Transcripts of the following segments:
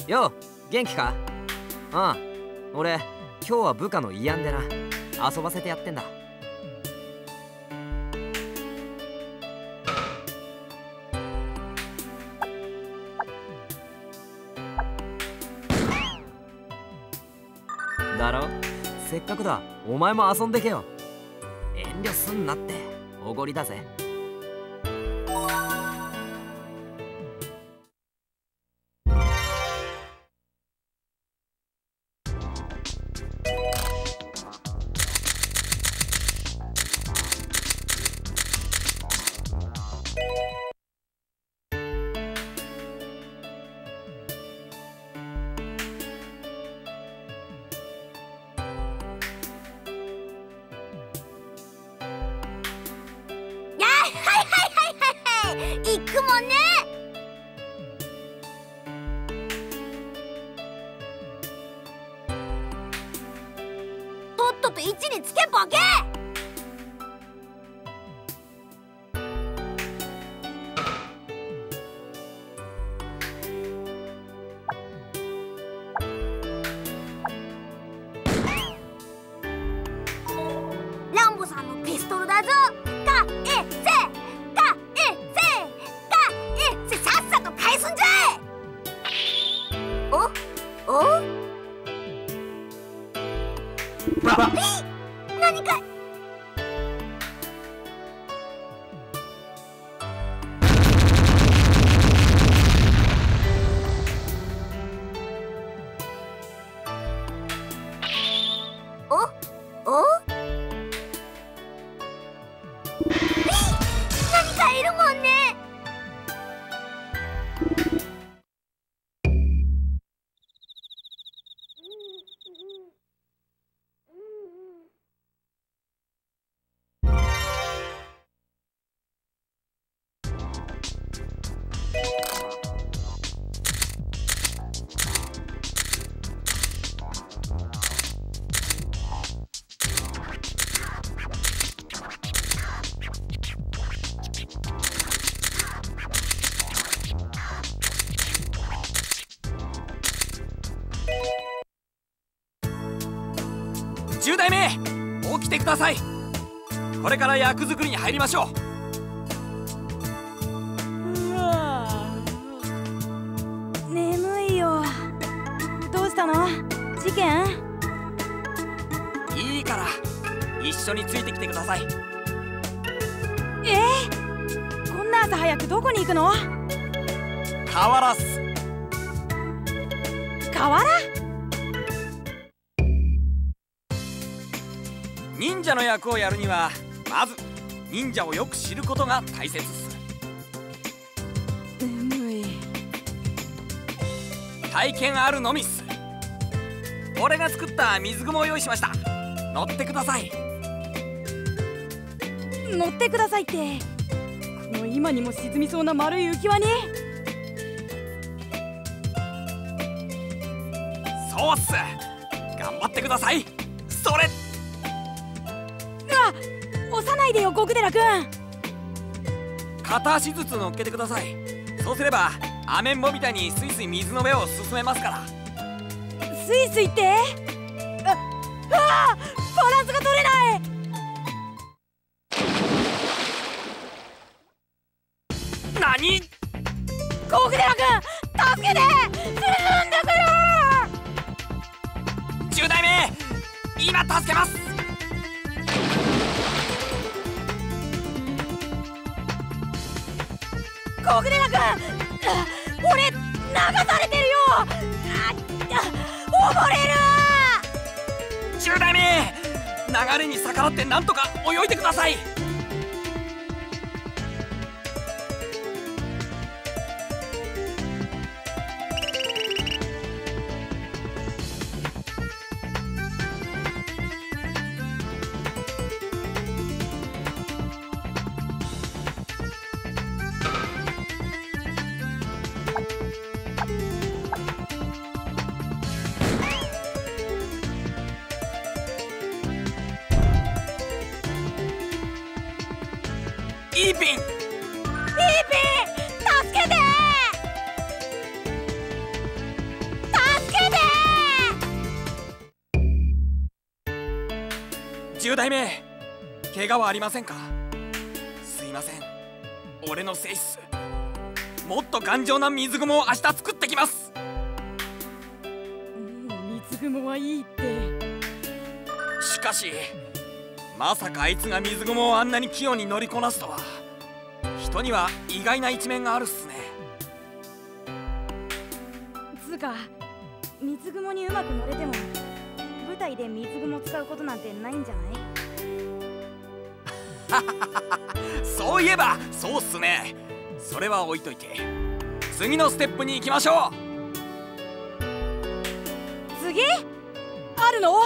よう、元気か？ああ、俺今日は部下のイアンでな、遊ばせてやってんだ。だろ？せっかくだ、お前も遊んでけよ。遠慮すんなって、おごりだぜ。 行くもんね。とっとと位置につけボケ。ランボさんのピストルだぞ。かえせかえせさっさと返すんじゃい。お何か何かいるもんね。 10代目、起きてください。これから役作りに入りましょう。 眠いよ。どうしたの？事件？ いいから一緒についてきてください。 こんな朝早くどこに行くの？ 河原っす。 河原？ 忍者の役をやるにはまず忍者をよく知ることが大切っす。 眠い。 体験あるのみっす。俺が作った水雲を用意しました。乗ってください。 乗ってくださいって、この今にも沈みそうな丸い浮き輪に？ そうっす。頑張ってください。それ。 押さないでよ、極寺くん。 片足ずつ乗っけてください。そうすればアメンボみたいにスイスイ水の上を進めますから。 スイスイって？バランスが取れない。 何？ 極寺くん、助けて！沈んでくる！ 10代目、今助けます。 極寺くん、俺流されてるよ。溺れる。 10代目、流れに逆らってなんとか泳いでください。イーピン、 助けて！ 10代目、怪我はありませんか？すいません、俺のせいっす。もっと頑丈な水雲を明日作ってきます。 もう水雲はいいって。 しかしまさかあいつが水雲をあんなに器用に乗りこなすとは。人には意外な一面があるっすね。 つうか水雲にうまく乗れても舞台で水雲使うことなんてないんじゃない？ そういえばそうっすね。それは置いといて次のステップに行きましょう。 次あるの？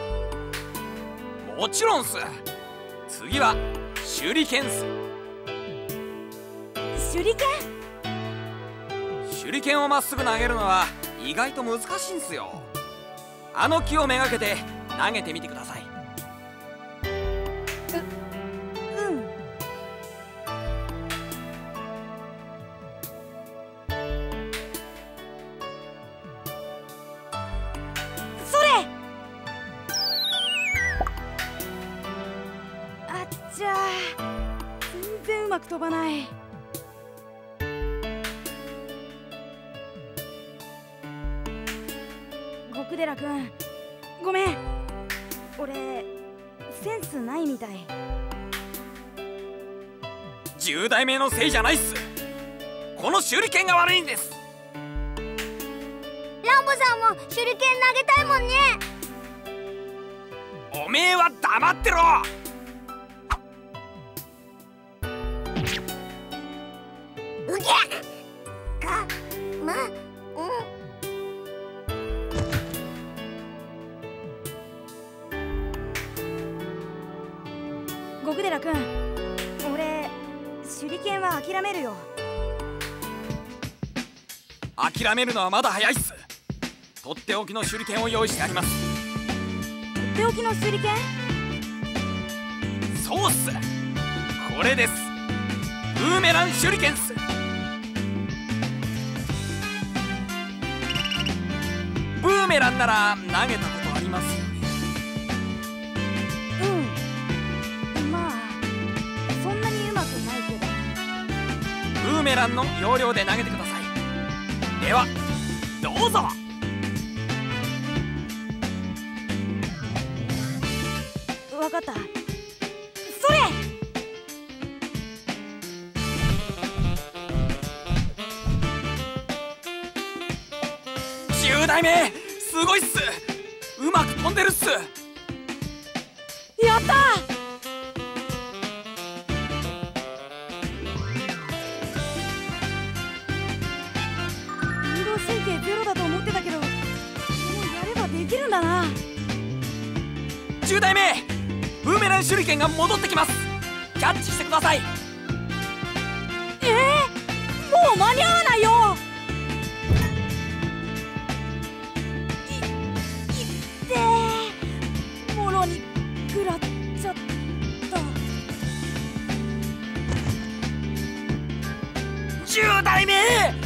もちろんっす。次は手裏剣っす。 手裏剣？ 手裏剣をまっすぐ投げるのは意外と難しいんすよ。あの木をめがけて投げてみてください。 うん。それ！あっちゃー、全然うまく飛ばない。奥寺くん、ごめん。俺センスないみたい。 10代目のせいじゃないっす。この手裏剣が悪いんです。 ランボさんも手裏剣投げたいもんね。 おめえは黙ってろ。 うぎゃかま奥寺くん、俺手裏剣は諦めるよ。 諦めるのはまだ早いっす。とっておきの手裏剣を用意してあります。 とっておきの手裏剣？ そうっす、これです。ブーメラン手裏剣っす。ブーメランなら投げたことありますよね。 うん、まあそんなにうまくないけど。 ブーメランの要領で投げてください。ではどうぞ。 わかった。それ！ 10代目、すごいっす。うまく飛んでるっす。 やったー！運動神経ゼロだと思ってたけど、でもやればできるんだな。 10代目、ブーメラン手裏剣が戻ってきます。キャッチしてください。 もう間に合わないよ。いってー、もろに食らっちゃった。 10代目、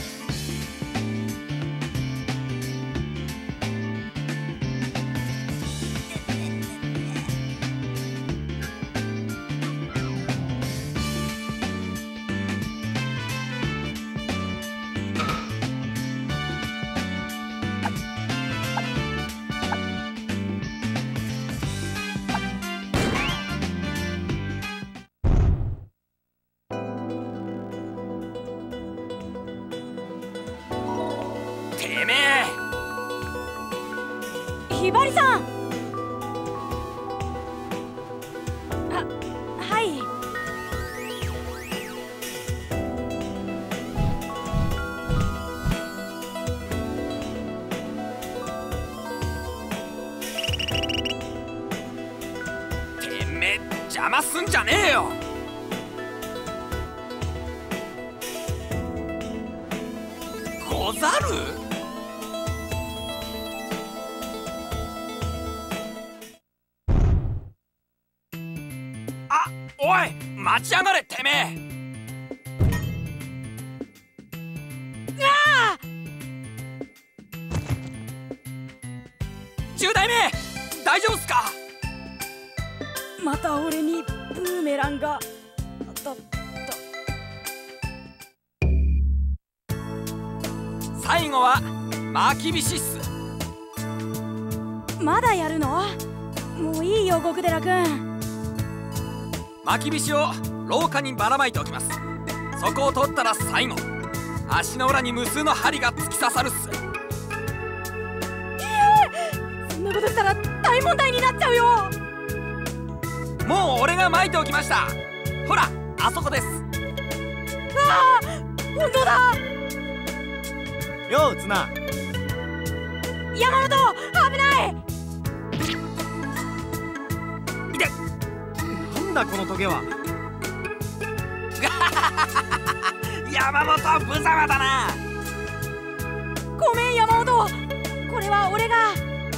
てめえ。 ひばりさん。あ、はい。 てめえ邪魔すんじゃねえよ。ござる？あ、おい、待ちやがれてめえ。10代目、大丈夫っすか？ また俺にブーメランが最後は巻き菱っす。 まだやるの？もういいよ極寺くん。 巻き菱を廊下にばらまいておきます。そこを取ったら最後、足の裏に無数の針が突き刺さるっす。 そんなことしたら大問題になっちゃうよ。 もう俺が巻いておきました。ほらあそこです。 ああ、本当だ。 よう綱、 山本危ない。 なんだこのトゲは。 山本無様だな。 ごめん山本、これは俺が。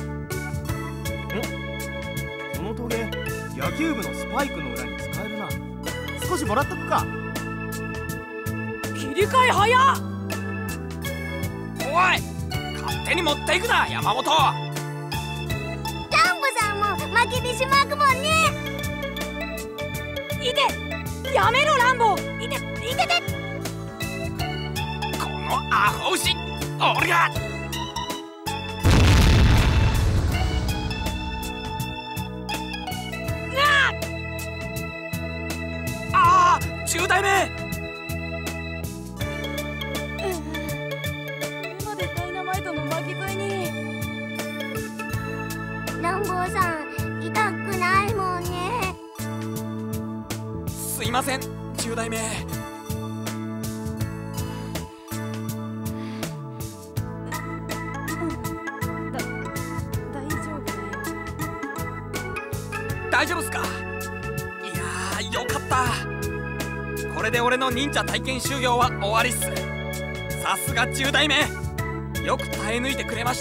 このトゲ野球部のスパイクの裏に使えるな。少しもらっとくか。 切り替え早っ。 おい勝手に持っていくな山本。 ランボさんも巻き菱巻くもんね。 いて、やめろランボ。いていてて。 このアホ牛、俺が。ああ10代目。 までダイナマイトの巻き添えに。 ランボさん痛くないもんね。 すいません10代目。大丈夫っすか。いやーよかった。これで俺の忍者体験修行は終わりっす。さすが10代目、よく耐え抜いてくれました。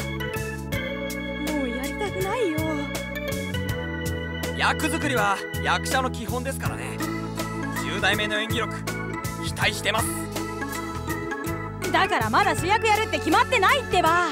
もうやりたくないよ。 役作りは役者の基本ですからね。10代目の演技力期待してます。 だからまだ主役やるって決まってないってば。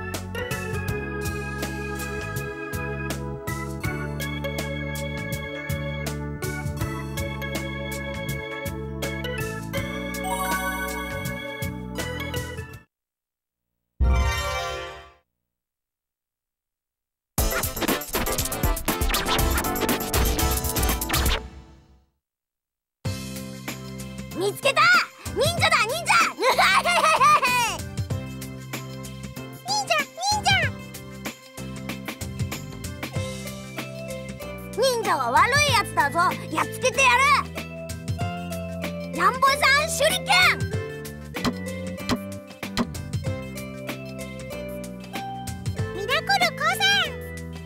見つけた。忍者だ忍者。忍者は悪いやつだぞ。やっつけてやる。ランボさん手裏剣。ミラクル光線。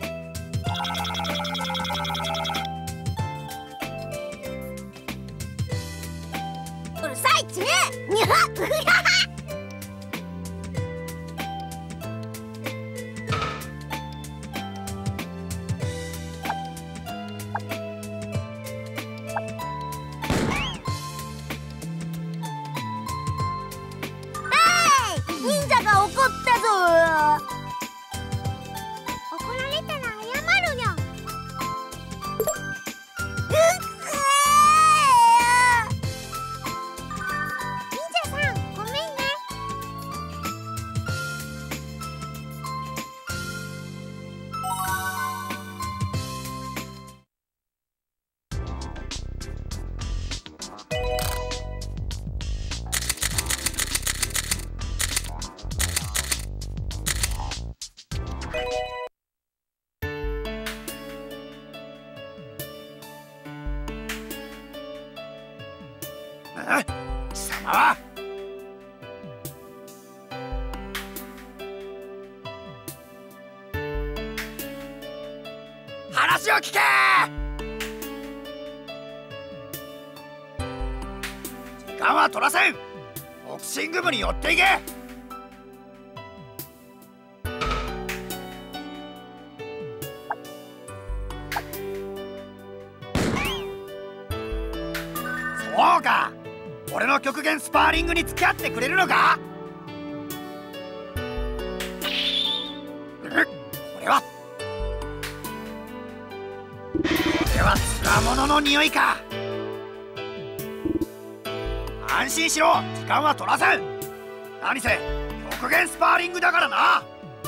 うるさいちね。にゃはっうやは。忍者が怒ったぞ。怒られたら謝るにゃ。忍者さんごめんね。 貴様は。話を聞け。時間は取らせん。ボクシング部に寄っていけ。そうか、俺の極限スパーリングに付き合ってくれるのか。これは魔物の匂いか。安心しろ、時間は取らせん。何せ極限スパーリングだからな。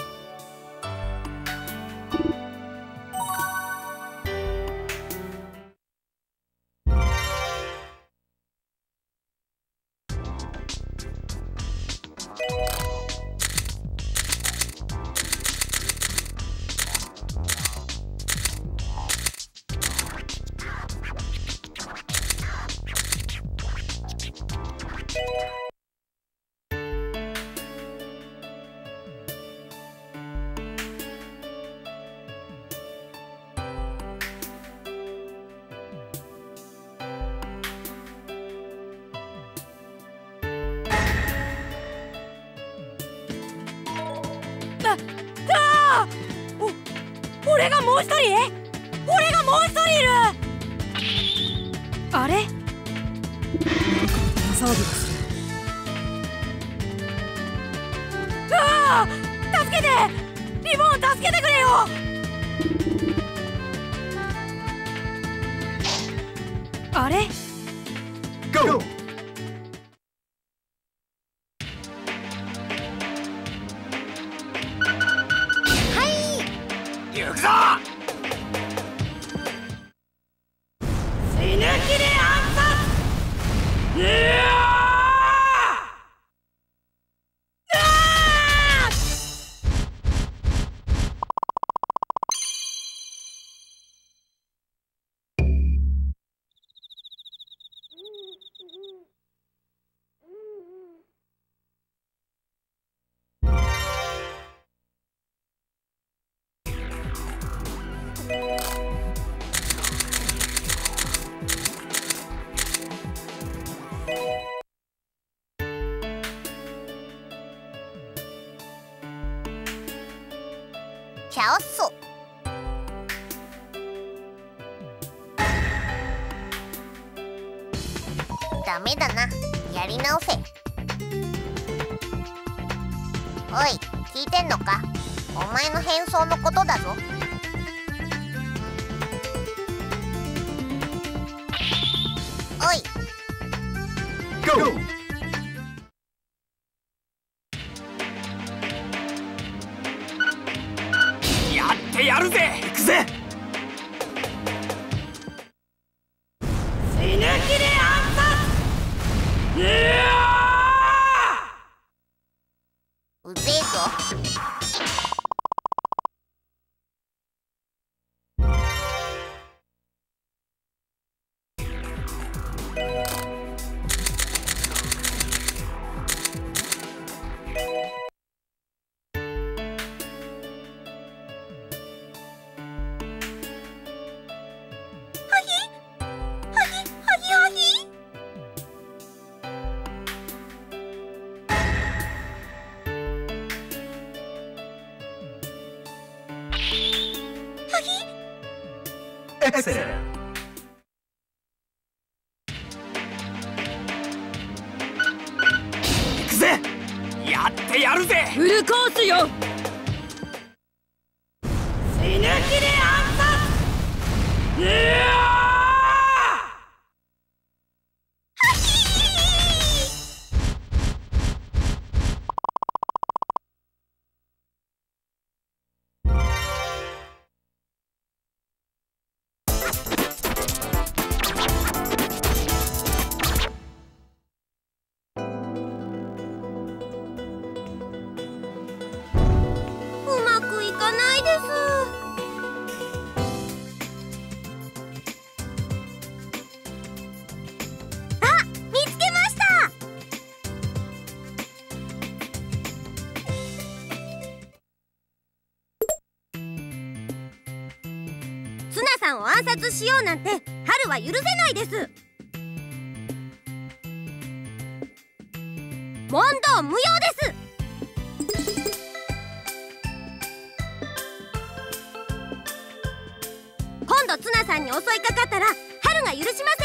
俺がもう一人？俺がもう一人いる。あれ？なんか手騒ぎがする。ああ！助けて！リボン助けてくれよ！あれ？ GO！ 行くぞ！ 死ぬ気で暗殺！ チャオッソ。ダメだな、やり直せ。おい、聞いてんのか？お前の変装のことだぞ。おい、 GO！ やってやるぜ。 行くぜ！ 死ぬ気で暗殺！ うぜえぞ。 エクセレント。行くぜ！ やってやるぜ。 フルコースよ！死ぬ気で暗殺！ うまくいかないです。あ、見つけました。ツナさんを暗殺しようなんて春は許せないです。問答無用です。今度ツナさんに襲いかかったら春が許しません。